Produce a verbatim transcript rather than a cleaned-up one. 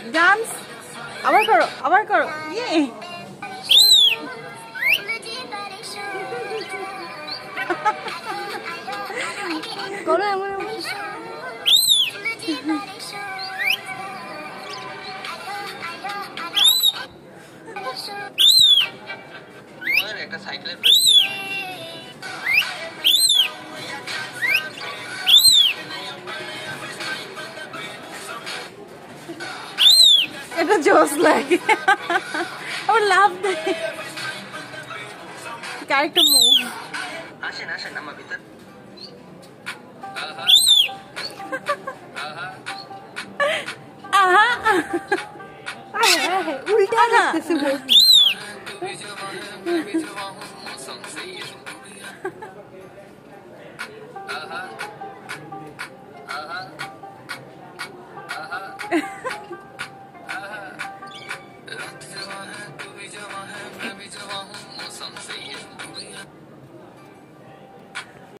dance আবার করো আবার করো ইয়ে করো এমন এমন একটা সাইকেলের এটা জোস লাগে আবার লাভ দেয় ক্যারেক্টার মুভ আসেন আসেন আমার ভিতর আহা উল্টা লাগতেছে আহা আহা আহা